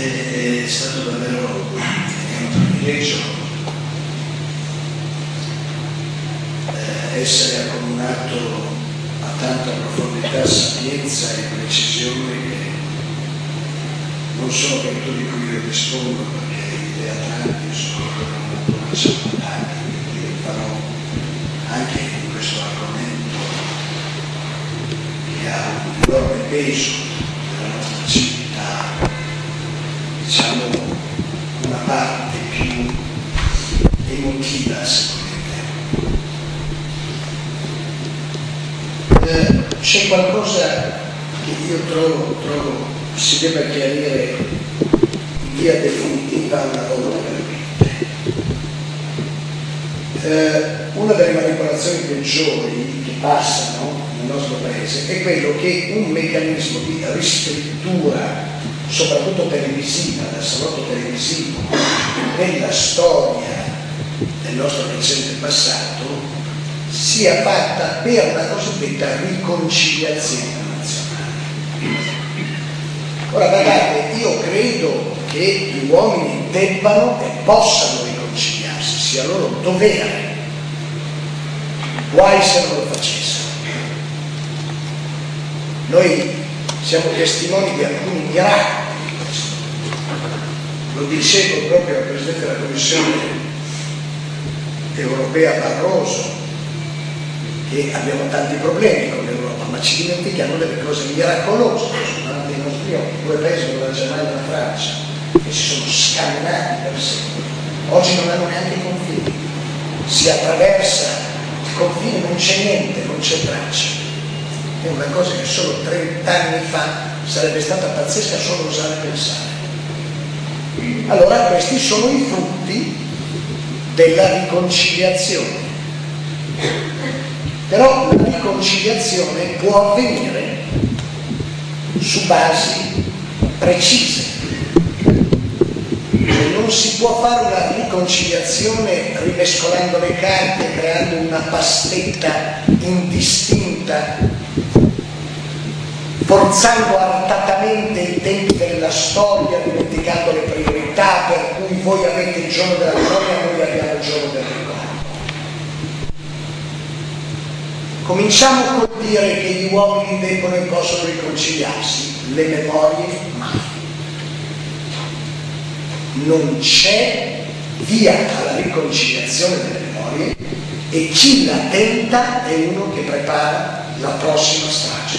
È stato davvero un privilegio essere accomunato a tanta profondità, sapienza e precisione che non sono quello di cui io dispongo, perché i teatrali sono una secondaria, quindi farò anche in questo argomento che ha un enorme peso della nostra civiltà, diciamo una parte più emotiva, se volete. C'è qualcosa che io trovo si debba chiarire in via definitiva una volta per tutte. Una delle manipolazioni peggiori che passano nel nostro paese è quello che un meccanismo di riscrittura, soprattutto televisiva, dal salotto televisivo, nella storia del nostro recente passato, sia fatta per la cosiddetta riconciliazione nazionale. Ora guardate, io credo che gli uomini debbano e possano riconciliarsi, sia loro dovere, guai se non lo facessero. Noi siamo testimoni di alcuni miracoli di questo. Lo dicevo proprio al Presidente della Commissione europea Barroso, che abbiamo tanti problemi con l'Europa, ma ci dimentichiamo delle cose miracolose che sono davanti ai nostri occhi. Due paesi come la Germania e la Francia che si sono scannati per secoli, oggi non hanno neanche confini, si attraversa il confine, non c'è niente, non c'è traccia. È una cosa che solo 30 anni fa sarebbe stata pazzesca solo osare pensare. Allora questi sono i frutti della riconciliazione. Però la riconciliazione può avvenire su basi precise. Non si può fare una riconciliazione rimescolando le carte, creando una pastetta indistinta, forzando artatamente i tempi della storia, dimenticando le priorità, per cui voi avete il giorno della memoria, noi abbiamo il giorno del ricordo. Cominciamo col dire che gli uomini debbono e possono riconciliarsi, le memorie mai. Non c'è via alla riconciliazione delle memorie e chi la tenta è uno che prepara la prossima strage,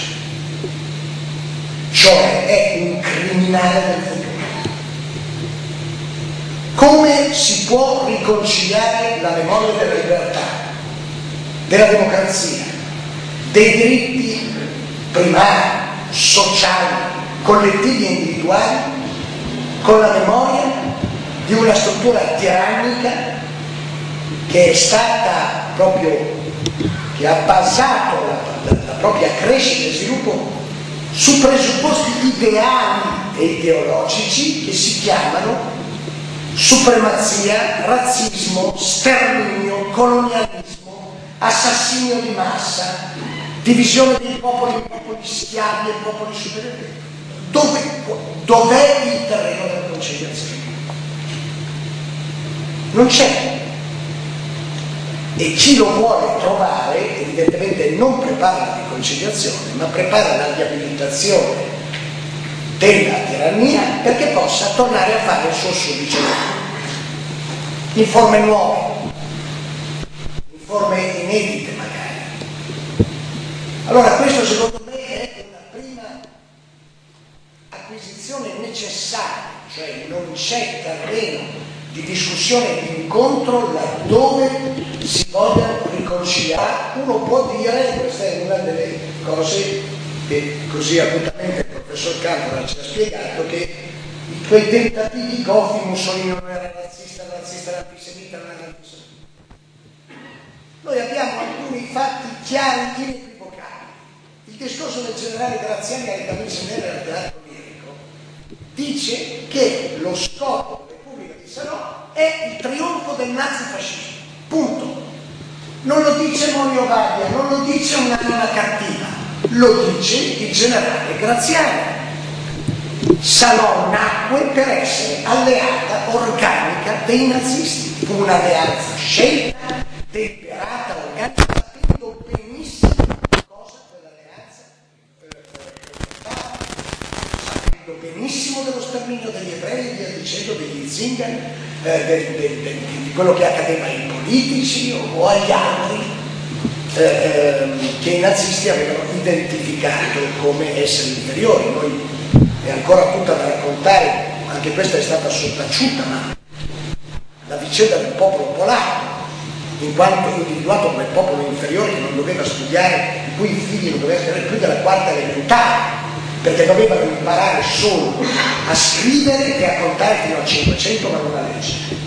cioè è un criminale del futuro. Come si può riconciliare la memoria della libertà, della democrazia, dei diritti primari, sociali, collettivi e individuali con la memoria di una struttura tirannica che è stata proprio, che ha basato la propria crescita e sviluppo su presupposti ideali e ideologici che si chiamano supremazia, razzismo, sterminio, colonialismo, assassinio di massa, divisione dei popoli in popoli schiavi e popoli superiori. Dov'è il terreno della conciliazione? Non c'è. E chi lo vuole trovare evidentemente non prepara la riconciliazione, ma prepara la riabilitazione della tirannia perché possa tornare a fare il suo sudicio in forme nuove, in forme inedite magari. Allora questo secondo me è una prima acquisizione necessaria, cioè non c'è terreno di discussione e di incontro laddove si voglia riconciliare. Uno può dire, questa è una delle cose che così acutamente il professor Campora ci ha spiegato, che quei tentativi Coffi, Mussolini non era razzista, era antisemita, non era antisemita. Noi abbiamo alcuni fatti chiari, inequivocabili. Il discorso del generale Graziani alle camicie nere al teatro lirico dice che lo scopo della Repubblica di Salò è il trionfo del nazifascismo. Punto. Non lo dice Monio Vadia, non lo dice un'anima cattiva, lo dice il generale Graziani. Salò nacque per essere alleata organica dei nazisti. Fu un'alleanza scelta, deliberata, organica, sapendo benissimo cosa quell'alleanza portava, sapendo benissimo dello sterminio degli ebrei e via dicendo, degli zingari, di quello che accadeva ai politici o agli altri che i nazisti avevano identificato come esseri inferiori. Noi è ancora tutta da raccontare, anche questa è stata sottaciuta, ma la vicenda del popolo polacco, in quanto individuato come popolo inferiore che non doveva studiare, i cui figli non dovevano essere più della quarta elementare, perché dovevano imparare solo a scrivere e a contare fino a 500 ma non a leggere.